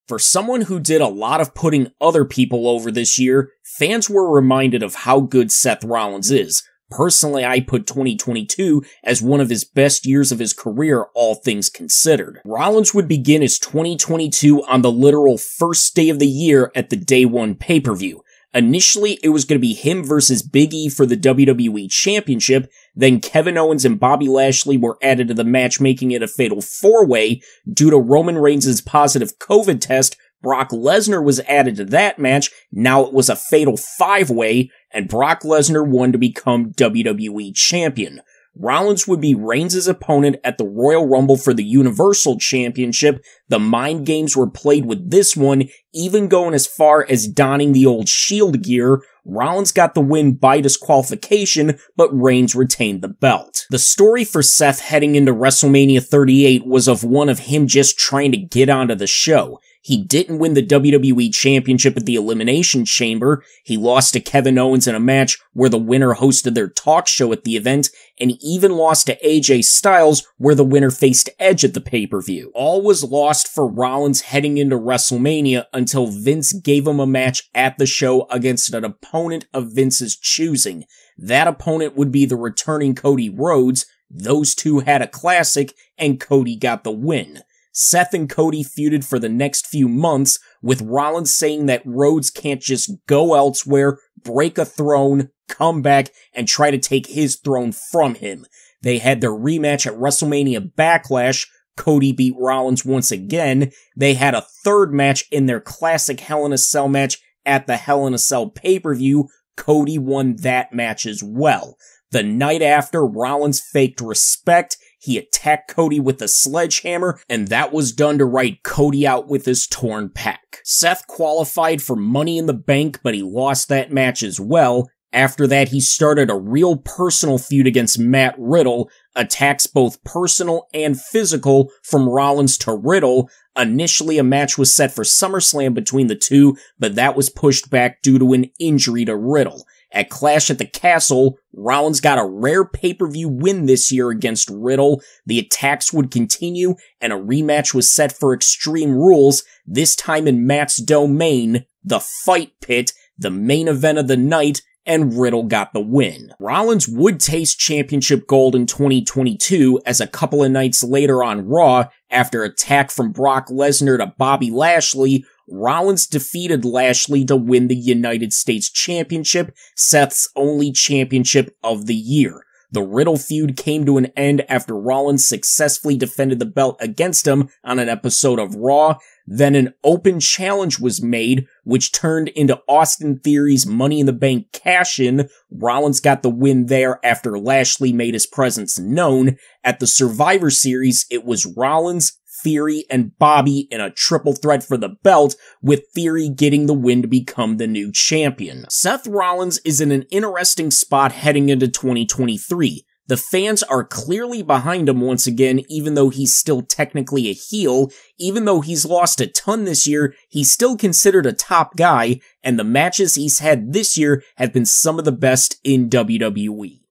For someone who did a lot of putting other people over this year, fans were reminded of how good Seth Rollins is. Personally, I put 2022 as one of his best years of his career, all things considered. Rollins would begin his 2022 on the literal first day of the year at the Day 1 pay-per-view. Initially, it was going to be him versus Big E for the WWE Championship, then Kevin Owens and Bobby Lashley were added to the match, making it a fatal 4-way. Due to Roman Reigns' positive COVID test, Brock Lesnar was added to that match. Now it was a fatal 5-way, and Brock Lesnar won to become WWE Champion. Rollins would be Reigns' opponent at the Royal Rumble for the Universal Championship. The mind games were played with this one, even going as far as donning the old Shield gear. Rollins got the win by disqualification, but Reigns retained the belt. The story for Seth heading into WrestleMania 38 was of one of him just trying to get onto the show. He didn't win the WWE Championship at the Elimination Chamber. He lost to Kevin Owens in a match where the winner hosted their talk show at the event, and even lost to AJ Styles where the winner faced Edge at the pay-per-view. All was lost for Rollins heading into WrestleMania until Vince gave him a match at the show against an opponent of Vince's choosing. That opponent would be the returning Cody Rhodes. Those two had a classic, and Cody got the win. Seth and Cody feuded for the next few months, with Rollins saying that Rhodes can't just go elsewhere, break a throne, come back, and try to take his throne from him. They had their rematch at WrestleMania Backlash. Cody beat Rollins once again. They had a third match in their classic Hell in a Cell match at the Hell in a Cell pay-per-view. Cody won that match as well. The night after, Rollins faked respect. He attacked Cody with a sledgehammer, and that was done to write Cody out with his torn pec. Seth qualified for Money in the Bank, but he lost that match as well. After that, he started a real personal feud against Matt Riddle, attacks both personal and physical from Rollins to Riddle. Initially, a match was set for SummerSlam between the two, but that was pushed back due to an injury to Riddle. At Clash at the Castle, Rollins got a rare pay-per-view win this year against Riddle. The attacks would continue, and a rematch was set for Extreme Rules, this time in Matt's domain, the Fight Pit, the main event of the night, and Riddle got the win. Rollins would taste championship gold in 2022, as a couple of nights later on Raw, after attack from Brock Lesnar to Bobby Lashley, Rollins defeated Lashley to win the United States Championship, Seth's only championship of the year. The Riddle feud came to an end after Rollins successfully defended the belt against him on an episode of Raw. Then an open challenge was made, which turned into Austin Theory's Money in the Bank cash-in. Rollins got the win there after Lashley made his presence known. At the Survivor Series, it was Rollins, Theory, and Bobby in a triple threat for the belt, with Theory getting the win to become the new champion. Seth Rollins is in an interesting spot heading into 2023. The fans are clearly behind him once again, even though he's still technically a heel. Even though he's lost a ton this year, he's still considered a top guy, and the matches he's had this year have been some of the best in WWE.